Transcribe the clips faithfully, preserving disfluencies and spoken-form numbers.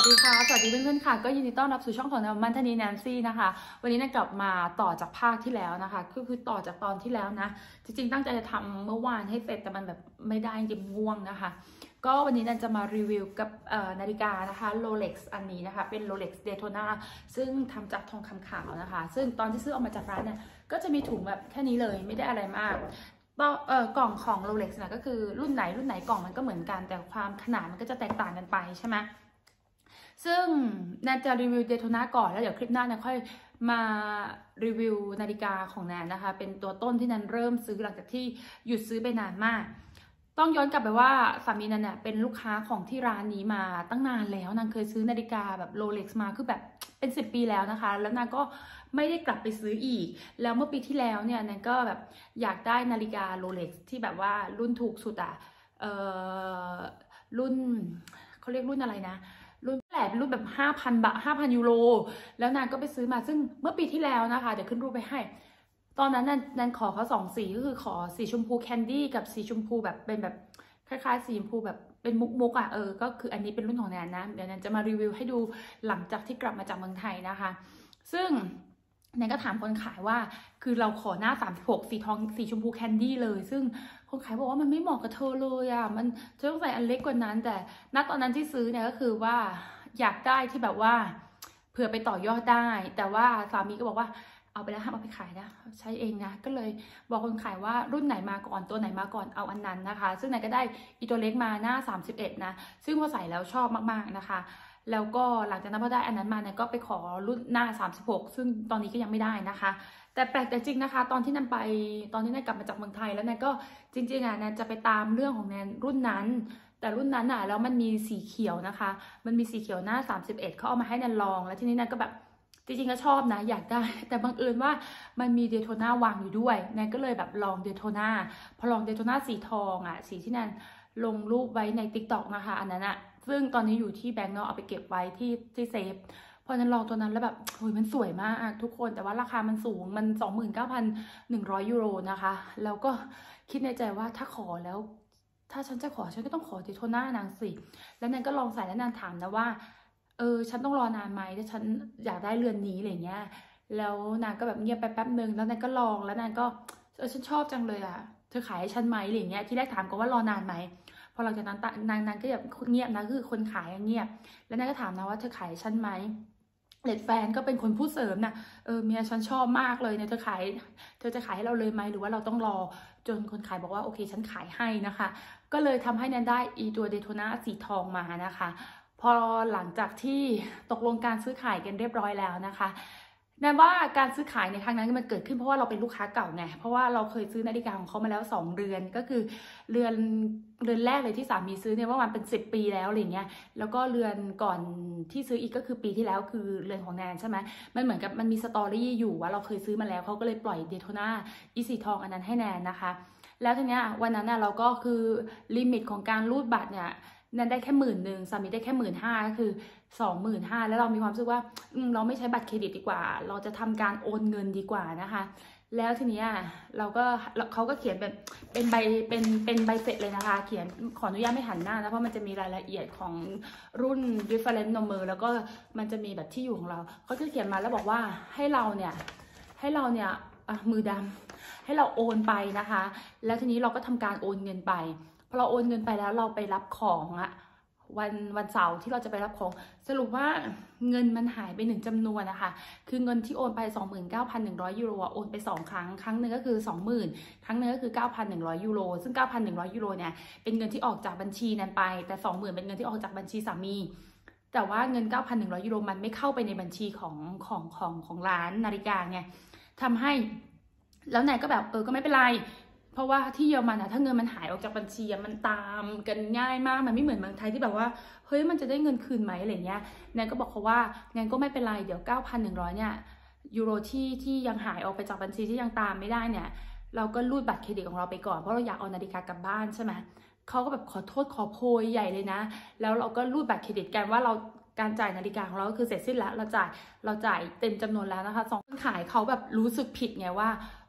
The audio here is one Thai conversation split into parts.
ดีค่ะสวัสดีเพื่อนๆค่ะก็ยินดีต้อนรับสู่ช่องของแนวมันธนีแนนซี่นะคะวันนี้นกลับมาต่อจากภาคที่แล้วนะคะก็คือต่อจากตอนที่แล้วนะจริงๆตั้งใจจะทำเมื่อวานให้เสร็จแต่มันแบบไม่ได้จริงง่วงนะคะก็วันนี้นันจะมารีวิวกับนาฬิกานะคะ Rolex อันนี้นะคะเป็น Rolex Daytona ซึ่งทำจากทองคำขาวนะคะซึ่งตอนที่ซื้อออกมาจากร้านเนี่ยก็จะมีถุงแบบแค่นี้เลยไม่ได้อะไรมากเอ่อกล่องของ Rolex นะก็คือรุ่นไหนรุ่นไหนกล่องมันก็เหมือนกันแต่ความขนาดมันก็จะแตกต่างกันไปใช่ไหมซึ่งแนนจะรีวิวเดโทนาก่อนแล้วเดี๋ยวคลิปหน้าเนี่ยค่อยมารีวิวนาฬิกาของแนนนะคะเป็นตัวต้นที่แนนเริ่มซื้อหลังจากที่หยุดซื้อไปนานมากต้องย้อนกลับไปว่าสามีนันเนี่ยเป็นลูกค้าของที่ร้านนี้มาตั้งนานแล้วนางเคยซื้อนาฬิกาแบบโรเล็กซ์มาคือแบบเป็นสิบปีแล้วนะคะแล้วนางก็ไม่ได้กลับไปซื้ออีกแล้วเมื่อปีที่แล้วเนี่ยนางก็แบบอยากได้นาฬิกาโรเล็กซ์ที่แบบว่ารุ่นถูกสุดอะเอ่อรุ่นเขาเรียกรุ่นอะไรนะรุ่นแหละเป็นรุ่นแบบห้าพันบาทห้าพันยูโรแล้วนางก็ไปซื้อมาซึ่งเมื่อปีที่แล้วนะคะเดี๋ยวขึ้นรูปไปให้ตอนนั้นนันขอเขาสองสีก็คือขอสีชมพูแคนดี้กับสีชมพูแบบเป็นแบบคล้ายๆสีชมพูแบบเป็นมุกๆอ่ะเออก็คืออันนี้เป็นรุ่นของแนนนะเดี๋ยวแนนจะมารีวิวให้ดูหลังจากที่กลับมาจากเมืองไทยนะคะซึ่งแนนก็ถามคนขายว่าคือเราขอหน้าสามสิบหกสีทองสีชมพูแคนดี้เลยซึ่งคนขายบอกว่ามันไม่เหมาะกับเธอเลยอ่ะมันเธอต้องใส่อันเล็กกว่านั้นแต่ณตอนนั้นที่ซื้อเนี่ยก็คือว่าอยากได้ที่แบบว่าเผื่อไปต่อยอดได้แต่ว่าสามีก็บอกว่าเอาไปแล้วห้ามเอาไปขายนะใช้เองนะก็เลยบอกคนขายว่ารุ่นไหนมาก่อนตัวไหนมาก่อนเอาอันนั้นนะคะซึ่งนายก็ได้อีตัวเล็กมาหน้าสามสิบเอ็ดนะซึ่งพอใส่แล้วชอบมากๆนะคะแล้วก็หลังจากนั้นพอได้อันนั้นมาเนี่ยก็ไปขอรุ่นหน้าสามสิบหกซึ่งตอนนี้ก็ยังไม่ได้นะคะแต่แปลกแต่จริงนะคะตอนที่นันไปตอนที่นันกลับมาจากเมืองไทยแล้วนันก็จริงๆอ่ะนันจะไปตามเรื่องของแนนรุ่นนั้นแต่รุ่นนั้นอ่ะแล้วมันมีสีเขียวนะคะมันมีสีเขียวหน้าสามสิบเอ็ดเขาเอามาให้นันลองแล้วทีนี้นันก็แบบจริงๆก็ชอบนะอยากได้แต่บังเอิญว่ามันมีเดโทนาวางอยู่ด้วยแนนก็เลยแบบลองเดโทนาพอลองเดโทนาสีทองอ่ะสีที่แนนลงรูปไว้ใน ติ๊กต็อก นะคะอันนั้นอะซึ่งตอนนี้อยู่ที่แบงก์เนาะเอาไปเก็บไว้ที่ที่เซฟพอนั้นลองตัวนั้นแล้วแบบโอ้ยมันสวยมากทุกคนแต่ว่าราคามันสูงมัน สองหมื่นเก้าพันหนึ่งร้อย ยูโรนะคะแล้วก็คิดในใจว่าถ้าขอแล้วถ้าฉันจะขอฉันก็ต้องขอเดโทนานางสิแล้วแนนก็ลองใส่แล้วนานถามนะว่าเออฉันต้องรอนานไหมถ้าฉันอยากได้เรือนนี้อะไรเงี้ยแล้วนางก็แบบเงียบไปแป๊บนึงแล้วนางก็ลองแล้วนางก็เออฉันชอบจังเลยอ่ะเธอขายให้ฉันไหมอะไรเงี้ยที่แรกถามก็ว่ารอนานไหมพอหลังจากนั้นนางนางก็แบบเงียบนะคือคนขายเงียบแล้วนางก็ถามนะว่าเธอขายให้ฉันไหมเลดแฟนก็เป็นคนพูดเสริมนะเออเมียฉันชอบมากเลยเนี่ยเธอขายเธอจะขายให้เราเลยไหมหรือว่าเราต้องรอจนคนขายบอกว่าโอเคฉันขายให้นะคะก็เลยทำให้แนนได้อีตัวเดโทนาสีทองมานะคะพอหลังจากที่ตกลงการซื้อขายกันเรียบร้อยแล้วนะคะนั่นว่าการซื้อขายในครั้งนั้นมันเกิดขึ้นเพราะว่าเราเป็นลูกค้าเก่าไงเพราะว่าเราเคยซื้อนาฬิกาของเขามาแล้วสองเรือนก็คือเรือนเรือนแรกเลยที่สามีซื้อเนี่ยว่ามันเป็นสิบปีแล้วอะไรเงี้ยแล้วก็เรือนก่อนที่ซื้ออีกก็คือปีที่แล้วคือเรือนของแนนใช่ไหมมันเหมือนกับมันมีสตอรี่อยู่ว่าเราเคยซื้อมาแล้วเขาก็เลยปล่อยเดโทนาอีสีทองอันนั้นให้แนนนะคะแล้วทีเนี้ยวันนั้นน่ะเราก็คือลิมิตของการรูดบัตรเนี่ยนั่นได้แค่หมื่นหนึ่งสามีได้แค่หมื่นห้าก็คือสองหมื่นห้าแล้วเรามีความรู้สึกว่าเราไม่ใช้บัตรเครดิตดีกว่าเราจะทำการโอนเงินดีกว่านะคะแล้วทีนี้เราก็เขาก็เขียนแบบเป็นใบเป็นเป็นใบเสร็จเลยนะคะเขียนขออนุญาตไม่หันหน้านะเพราะมันจะมีรายละเอียดของรุ่น reference number แล้วก็มันจะมีแบบที่อยู่ของเราเขาจะเขียนมาแล้วบอกว่าให้เราเนี่ยให้เราเนี่ยมือดำให้เราโอนไปนะคะแล้วทีนี้เราก็ทำการโอนเงินไปพอเราโอนเงินไปแล้วเราไปรับของอะวันวันเสาร์ที่เราจะไปรับของสรุปว่าเงินมันหายไปหนึ่งจำนวนนะคะคือเงินที่โอนไป สองหมื่นเก้าพันหนึ่งร้อย ยูโรโอนไปสองครั้งครั้งหนึ่งก็คือ สองหมื่น ครั้งนึงก็คือ เก้าพันหนึ่งร้อย ยูโรซึ่ง เก้าพันหนึ่งร้อย ยูโรเนี่ยเป็นเงินที่ออกจากบัญชีนั้นไปแต่ สองหมื่น เป็นเงินที่ออกจากบัญชีสามีแต่ว่าเงิน เก้าพันหนึ่งร้อย ยูโรมันไม่เข้าไปในบัญชีของของของของร้านนาฬิกาไงทำให้แล้วนายก็แบบเออก็ไม่เป็นไรเพราะว่าที่เยอรมันอะถ้าเงินมันหายออกจากบัญชีมันตามกันง่ายมากมันไม่เหมือนเมืองไทยที่แบบว่าเฮ้ยมันจะได้เงินคืนไหมอะไรเงี้ยแนนก็บอกเขาว่าแนนก็ไม่เป็นไรเดี๋ยว เก้าพันหนึ่งร้อย เนี่ยยูโรที่ที่ยังหายออกไปจากบัญชีที่ยังตามไม่ได้เนี่ยเราก็รูดบัตรเครดิตของเราไปก่อนเพราะเราอยากเอานาฬิกากลับบ้านใช่ไหมเขาก็แบบขอโทษขอโพยใหญ่เลยนะแล้วเราก็รูดบัตรเครดิตกันว่าเราการจ่ายนาฬิกาของเราก็คือเสร็จสิ้นแล้วเราจ่ายเราจ่ายเต็มจำนวนแล้วนะคะสองคนขายเขาแบบรู้สึกผิดไงว่าเ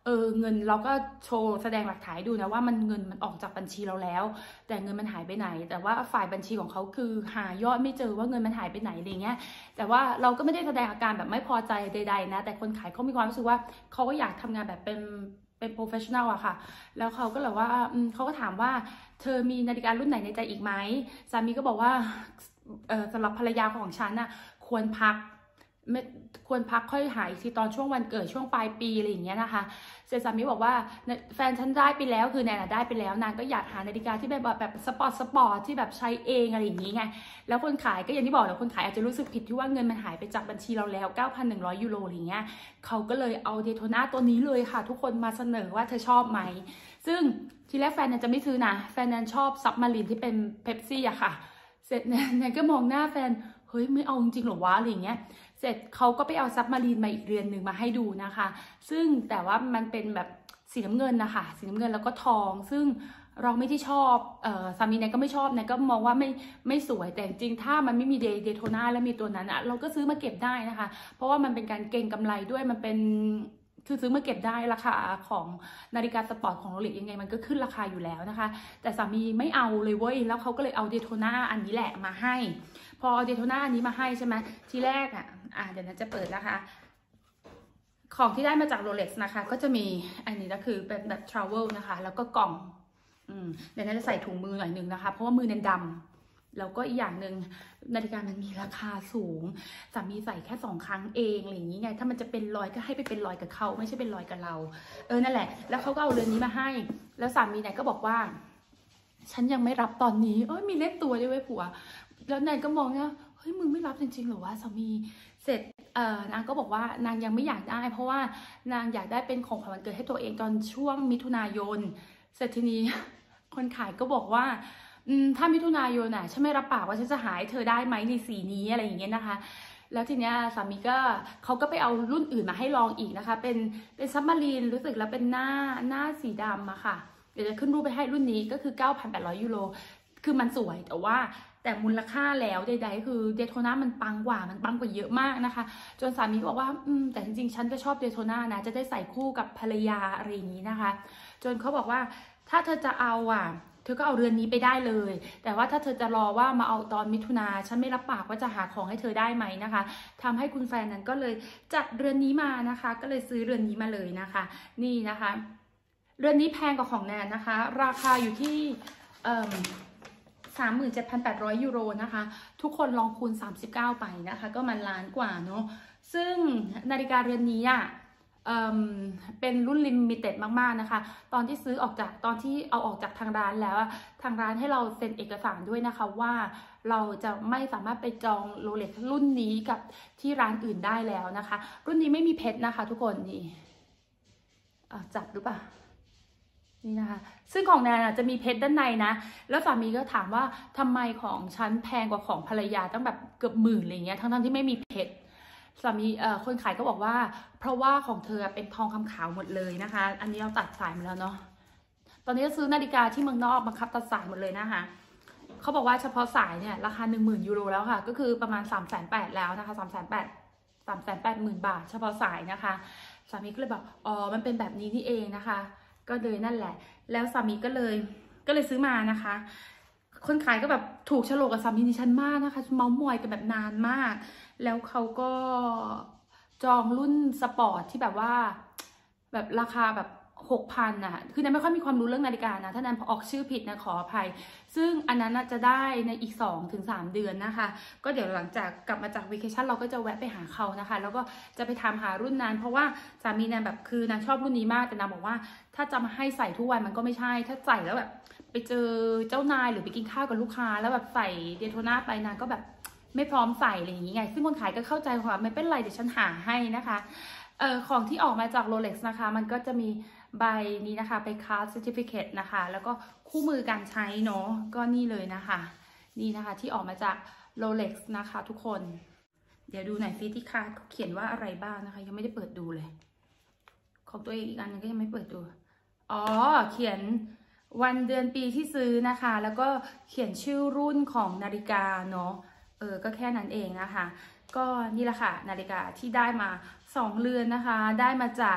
เออเงินเราก็โชว์แสดงหลักฐานดูนะว่ามันเงินมันออกจากบัญชีเราแล้วแต่เงินมันหายไปไหนแต่ว่าฝ่ายบัญชีของเขาคือหายอดไม่เจอว่าเงินมันหายไปไหนอะไรเงี้ยแต่ว่าเราก็ไม่ได้แสดงอาการแบบไม่พอใจใดๆนะแต่คนขายเขามีความรู้สึกว่าเขาก็อยากทำงานแบบเป็นเป็น professional อะค่ะแล้วเขาก็เลยว่าเขาก็ถามว่าเธอมีนาฬิการุ่นไหนในใจอีกไหมสามีก็บอกว่าเออสำหรับภรรยาของฉันน่ะควรพักไม่ควรพักค่อยหายทีตอนช่วงวันเกิดช่วงปลายปีอะไรอย่างเงี้ยนะคะเซซามิบอกว่าแฟนฉันได้ไปแล้วคือแนนได้ไปแล้วนางก็อยากหานาฬิกาที่แบบแบบสปอร์ตสปอร์ตที่แบบใช้เองอะไรอย่างงี้ไงแล้วคนขายก็อย่างที่บอกแล้วคนขายอาจจะรู้สึกผิดที่ว่าเงินมันหายไปจากบัญชีเราแล้ว เก้าพันหนึ่งร้อย ยูโรอะไรเงี้ยเขาก็เลยเอาเดโทนาตัวนี้เลยค่ะทุกคนมาเสนอว่าเธอชอบไหมซึ่งทีแรกแฟนแนนจะไม่ซื้อนะแฟนแนนชอบซับมารีนที่เป็นเป๊ปซี่อะค่ะเสร็จแนนก็มองหน้าแฟนเฮ้ยไม่เอาจริงหรอวะอะไรอย่างเงี้ยเสร็จเขาก็ไปเอาซับมารีนมาอีกเรือนหนึ่งมาให้ดูนะคะซึ่งแต่ว่ามันเป็นแบบสีน้ำเงินนะคะสีน้ำเงินแล้วก็ทองซึ่งเราไม่ที่ชอบเอ่อสามีแนนก็ไม่ชอบแนนก็มองว่าไม่ไม่สวยแต่จริงถ้ามันไม่มีเดเดโทนาและมีตัวนั้นอะเราก็ซื้อมาเก็บได้นะคะเพราะว่ามันเป็นการเก็งกำไรด้วยมันเป็นคือซื้อมาเก็บได้ราคาของนาฬิกาสปอร์ตของโรเล็กยังไงมันก็ขึ้นราคาอยู่แล้วนะคะแต่สามีไม่เอาเลยเว้ยแล้วเขาก็เลยเอาเดโทนาอันนี้แหละมาให้พอเดโทนาอันนี้มาให้ใช่ไหมทีแรกอ่ะอ่ะเดี๋ยวนะจะเปิดนะคะของที่ได้มาจากโรเล็กนะคะก็จะมีอันนี้ก็คือเป็นแบบทราเวลนะคะแล้วก็กล่องอืมเดี๋ยวนั้นจะใส่ถุงมือหน่อยนึงนะคะเพราะว่ามือเน้นดำแล้วก็อีกอย่างหนึ่งนาฬิกามันมีราคาสูงสามีใส่แค่สองครั้งเองอะไรอย่างนี้ไงถ้ามันจะเป็นรอยก็ให้ไปเป็นรอยกับเขาไม่ใช่เป็นรอยกับเราเออนั่นแหละแล้วเขาก็เอาเรือนนี้มาให้แล้วสามีเนี่ยก็บอกว่าฉันยังไม่รับตอนนี้เอ้ยมีเลขตัวด้วยเว้ยผัวแล้วนายก็มองนะเฮ้ยมึงไม่รับจริงๆหรอวะสามีเสร็จเอ่อนางก็บอกว่านางยังไม่อยากได้เพราะว่านางอยากได้เป็นของขวัญวันเกิดให้ตัวเองตอนช่วงมิถุนายนเสร็จทีนี้คนขายก็บอกว่าถ้ามิถุนายนน่ะฉันไม่รับปากว่าฉันจะหาให้เธอได้ไหมในสีนี้อะไรอย่างเงี้ยนะคะแล้วทีเนี้ยสามีก็เขาก็ไปเอารุ่นอื่นมาให้ลองอีกนะคะเป็นเป็นซับมารีนรู้สึกแล้วเป็นหน้าหน้าสีดำอะค่ะเดี๋ยวจะขึ้นรูปไปให้รุ่นนี้ก็คือ เก้าพันแปดร้อย ยูโรคือมันสวยแต่ว่าแต่มูลค่าแล้วใดๆคือเดโทนามันปังกว่ามันปังกว่าเยอะมากนะคะจนสามีบอกว่าอืมแต่จริงๆฉันก็ชอบเดโทนานะจะได้ใส่คู่กับภรรยาอะไรอย่างนี้นะคะจนเขาบอกว่าถ้าเธอจะเอาอ่ะเธอก็เอาเรือนนี้ไปได้เลยแต่ว่าถ้าเธอจะรอว่ามาเอาตอนมิถุนาฉันไม่รับปากว่าจะหาของให้เธอได้ไหมนะคะทำให้คุณแฟนนั้นก็เลยจัดเรือนนี้มานะคะก็เลยซื้อเรือนนี้มาเลยนะคะนี่นะคะเรือนนี้แพงกว่าของแนนนะคะราคาอยู่ที่เอ่อสามหมื่นเจ็ดพันแปดร้อย ยูโรนะคะทุกคนลองคูณสามสิบเก้าไปนะคะก็มันล้านกว่าเนาะซึ่งนาฬิกาเรือนนี้อ่ะเอ่อเป็นรุ่นลิมิเต็ดมากๆนะคะตอนที่ซื้อออกจากตอนที่เอาออกจากทางร้านแล้วทางร้านให้เราเซ็นเอกสารด้วยนะคะว่าเราจะไม่สามารถไปจองโรเล็กรุ่นนี้กับที่ร้านอื่นได้แล้วนะคะรุ่นนี้ไม่มีเพชรนะคะทุกคนนี่จับหรือเปล่านี่นะคะซึ่งของแนนจะมีเพชรด้านในนะแล้วสามีก็ถามว่าทำไมของฉันแพงกว่าของภรรยาตั้งแบบเกือบหมื่นอะไรเงี้ยทั้งๆที่ไม่มีเพชรสามีเอ่อคนขายก็บอกว่าเพราะว่าของเธอเป็นทองคำขาวหมดเลยนะคะอันนี้เราตัดสายมาแล้วเนาะตอนนี้จะซื้อนาฬิกาที่เมืองนอกบังคับตัดสายหมดเลยนะคะเขาบอกว่าเฉพาะสายเนี่ยราคาหนึ่งหมื่นยูโรแล้วค่ะก็คือประมาณสามแสนแปดแล้วนะคะสามแสนแปดสามแสนแปดหมื่นบาทเฉพาะสายนะคะสามีก็เลยบอกอ๋อมันเป็นแบบนี้นี่เองนะคะก็เลยนั่นแหละแล้วสามีก็เลยก็เลยซื้อมานะคะคนขายก็แบบถูกโฉลกกับสามีดิฉันมากนะคะเมาส์มอยกันแบบนานมากแล้วเขาก็จองรุ่นสปอร์ตที่แบบว่าแบบราคาแบบหกพันอ่ะคือแนนไม่ค่อยมีความรู้เรื่องนาฬิกานะถ้าแนนออกชื่อผิดนะขออภัยซึ่งอันนั้นจะได้ในอีก สองถึงสาม เดือนนะคะก็เดี๋ยวหลังจากกลับมาจากวีเคชั่นเราก็จะแวะไปหาเขานะคะแล้วก็จะไปทำหารุ่นนั้นเพราะว่าสามีแนนแบบคือนางชอบรุ่นนี้มากแต่นางบอกว่าถ้าจะมาให้ใส่ทุกวันมันก็ไม่ใช่ถ้าใส่แล้วแบบไปเจอเจ้านายหรือไปกินข้าวกับลูกค้าแล้วแบบใส่เดโทนาไปนางก็แบบไม่พร้อมใส่อะไรอย่างนี้ไงซึ่งคนขายก็เข้าใจว่าไม่เป็นไรเดี๋ยวฉันหาให้นะคะเอ่อของที่ออกมาจาก โรเล็กซ์ นะคะมันก็จะมีใบนี้นะคะไปคาร์ดเซอร์ติฟิเคตนะคะแล้วก็คู่มือการใช้เนาะก็นี่เลยนะคะนี่นะคะที่ออกมาจาก โรเล็กซ์ นะคะทุกคนเดี๋ยวดูหน่อยซิที่คาร์ดเขียนว่าอะไรบ้างนะคะยังไม่ได้เปิดดูเลยของตัวเองอีกอันนึงก็ยังไม่เปิดดูอ๋อเขียนวันเดือนปีที่ซื้อนะคะแล้วก็เขียนชื่อรุ่นของนาฬิกาเนาะเออก็แค่นั้นเองนะคะก็นี่แหละค่ะนาฬิกาที่ได้มาสองเรือนนะคะได้มาจาก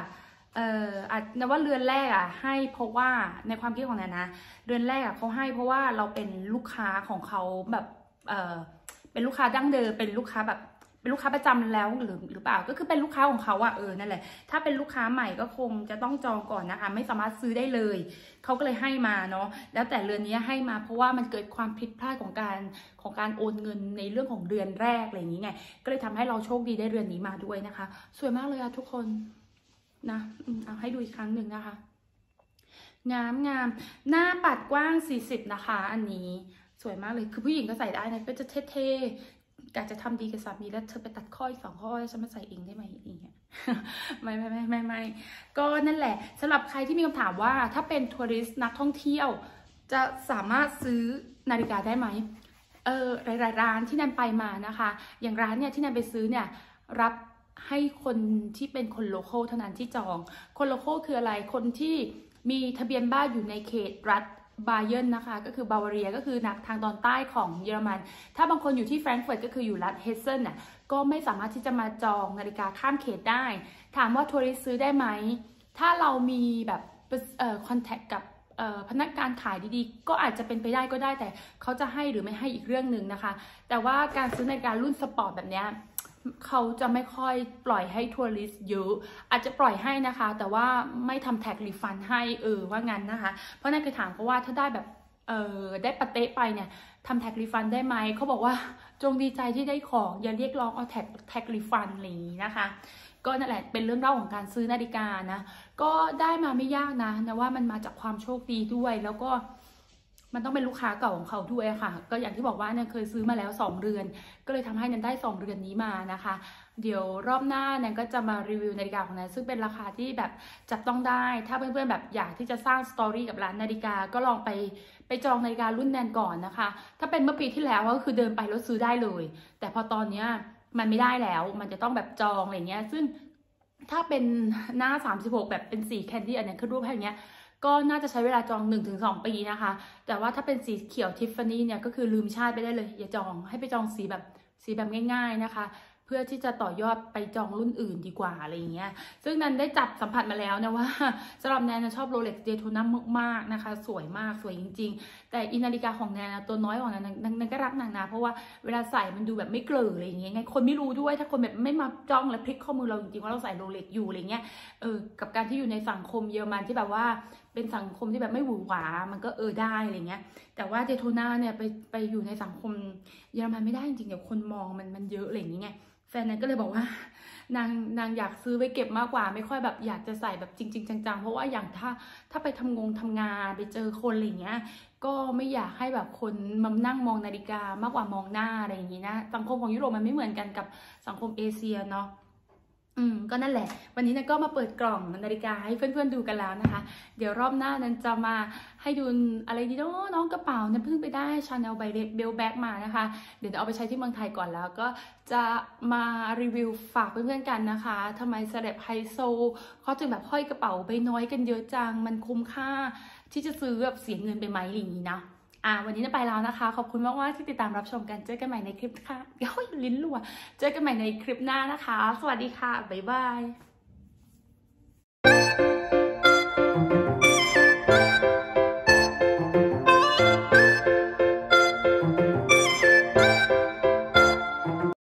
เอ่ออาจนะว่าเรือนแรกอ่ะให้เพราะว่าในความคิดของแนนนะเรือนแรกอ่ะเขาให้เพราะว่าเราเป็นลูกค้าของเขาแบบเออเป็นลูกค้าดั้งเดิมเป็นลูกค้าแบบเป็นลูกค้าประจำแล้วหรือหรือเปล่าก็คือเป็นลูกค้าของเขาอะเออนั่นแหละถ้าเป็นลูกค้าใหม่ก็คงจะต้องจองก่อนนะคะไม่สามารถซื้อได้เลยเขาก็เลยให้มาเนาะแล้วแต่เรือนนี้ให้มาเพราะว่ามันเกิดความผิดพลาดของการของการโอนเงินในเรื่องของเรือนแรกอะไรอย่างนี้ไงก็เลยทำให้เราโชคดีได้เรือนนี้มาด้วยนะคะสวยมากเลยอะทุกคนนะเอาให้ดูอีกครั้งหนึ่งนะคะงามงามหน้าปัดกว้างสี่สิบนะคะอันนี้สวยมากเลยคือผู้หญิงก็ใส่ได้นะก็จะเท่ๆอยากจะทำดีกับสามีแล้วเธอไปตัดข้ออีกสองข้อฉันมาใส่เองได้ไหมอย่างเงี้ย ไม่ไม่ไม่ไม่ไม่ก็นั่นแหละสำหรับใครที่มีคำถามว่าถ้าเป็นทัวริสต์นักท่องเที่ยวจะสามารถซื้อนาฬิกาได้ไหมเออหลายๆร้านที่นันไปมานะคะอย่างร้านเนี่ยที่นันไปซื้อเนี่ยรับให้คนที่เป็นคนโลคอลเท่านั้นที่จองคนโลคอลคืออะไรคนที่มีทะเบียนบ้านอยู่ในเขตรัฐบาเยนนะคะก็คือบาวาเรียก็คือทางตอนใต้ของเยอรมันถ้าบางคนอยู่ที่แฟรงก์เฟิร์ตก็คืออยู่รัฐเฮสเซนน่ะก็ไม่สามารถที่จะมาจองนาฬิกาข้ามเขตได้ถามว่าทัวริสต์ซื้อได้ไหมถ้าเรามีแบบเอ่อคอนแทคกับพนักงานขายดีๆก็อาจจะเป็นไปได้ก็ได้แต่เขาจะให้หรือไม่ให้อีกเรื่องหนึ่งนะคะแต่ว่าการซื้อนาฬิการุ่นสปอร์ตแบบนี้เขาจะไม่ค่อยปล่อยให้ทัวริสต์เยอะอาจจะปล่อยให้นะคะแต่ว่าไม่ทำแท็กรีฟันให้เออว่างั้นนะคะเพราะนั่นคือถามเขาว่าถ้าได้แบบเออได้ปะเต๊ะไปเนี่ยทำแท็กรีฟันได้ไหมเขาบอกว่าจงดีใจที่ได้ของอย่าเรียกร้องเอาแท็กแท็กรีฟันอะไรอย่างนี้นะคะก็นั่นแหละเป็นเรื่องเล่าของการซื้อนาฬิกานะก็ได้มาไม่ยากนะนะว่ามันมาจากความโชคดีด้วยแล้วก็มันต้องเป็นลูกค้าเก่าของเขาด้วยค่ะก็อย่างที่บอกว่าเนี่ยเคยซื้อมาแล้วสองเรือนก็เลยทำให้นันได้สองเรือนนี้มานะคะเดี๋ยวรอบหน้านันก็จะมารีวิวนาฬิกาของนันซึ่งเป็นราคาที่แบบจับต้องได้ถ้าเพื่อนๆแบบอยากที่จะสร้างสตอรี่กับร้านนาฬิกาก็ลองไปไปจองนาฬิการุ่นแนนก่อนนะคะถ้าเป็นเมื่อปีที่แล้วก็คือเดินไปแล้วซื้อได้เลยแต่พอตอนเนี้ยมันไม่ได้แล้วมันจะต้องแบบจองอะไรเงี้ยซึ่งถ้าเป็นหน้าสามสิบหกแบบเป็นสีแคนดี้อันนี้คือรูปแบบเนี้ยก็น่าจะใช้เวลาจอง หนึ่งถึงสอง ปีนะคะแต่ว่าถ้าเป็นสีเขียวทิฟฟานี่เนี่ยก็คือลืมชาติไปได้เลยอย่าจองให้ไปจองสีแบบสีแบบง่ายๆนะคะเพื่อที่จะต่อยอดไปจองรุ่นอื่นดีกว่าอะไรอย่างเงี้ยซึ่งนันได้จับสัมผัสมาแล้วนะว่าสำหรับแนนชอบโรเล็กซ์เดโทน่ามากๆนะคะสวยมากสวยจริงๆแต่อินาฬิกาของแนนตัวน้อยของแนนนันก็รักนางนะเพราะว่าเวลาใส่มันดูแบบไม่เกลืออะไรอย่างเงี้ยไงคนไม่รู้ด้วยถ้าคนแบบไม่มาจ้องและพลิกข้อมือเราจริงๆว่าเราใส่โรเล็กซ์อยู่อะไรเงี้ยเออกับการที่อยู่ในสังคมเยอรมันที่แบบว่าเป็นสังคมที่แบบไม่หวือหวามันก็เออได้อะไรเงี้ยแต่ว่าเดโทน่าเนี่ยไปไปอยู่ในสังคมเยอรมันไม่ได้จริงๆเดี๋ยวคนมองมันมันเยอะอะไรอย่างเงี้ยแฟนนั้นก็เลยบอกว่านางนางอยากซื้อไว้เก็บมากกว่าไม่ค่อยแบบอยากจะใส่แบบจริงๆจังๆเพราะว่าอย่างถ้าถ้าไปทำงงทำงานไปเจอคนอะไรเงี้ยก็ไม่อยากให้แบบคนมานั่งมองนาฬิกามากกว่ามองหน้าอะไรอย่างงี้นะสังคมของยุโรปมันไม่เหมือนกันกับสังคมเอเชียเนาะอืมก็นั่นแหละวันนี้นะก็มาเปิดกล่องนาฬิกาให้เพื่อนๆดูกันแล้วนะคะเดี๋ยวรอบหน้านั้นจะมาให้ดูอะไรดีเนาะน้องกระเป๋านะเพิ่งไปได้ชาแนลไบเบลแบ็กมานะคะเดี๋ยวเอาไปใช้ที่เมืองไทยก่อนแล้วก็จะมารีวิวฝากเพื่อนๆกันนะคะทำไมเซเลบไฮโซเขาถึงแบบห้อยกระเป๋าใบน้อยกันเยอะจังมันคุ้มค่าที่จะซื้อแบบเสียเงินไปไหมอย่างนี้นะอ่าวันนี้จะไปแล้วนะคะขอบคุณมากๆที่ติดตามรับชมกันเจอกันใหม่ในคลิปค่ะเฮ้ยลิ้นรัวเจอกันใหม่ในคลิปหน้านะคะสวัสดีค่ะบ๊ายบาย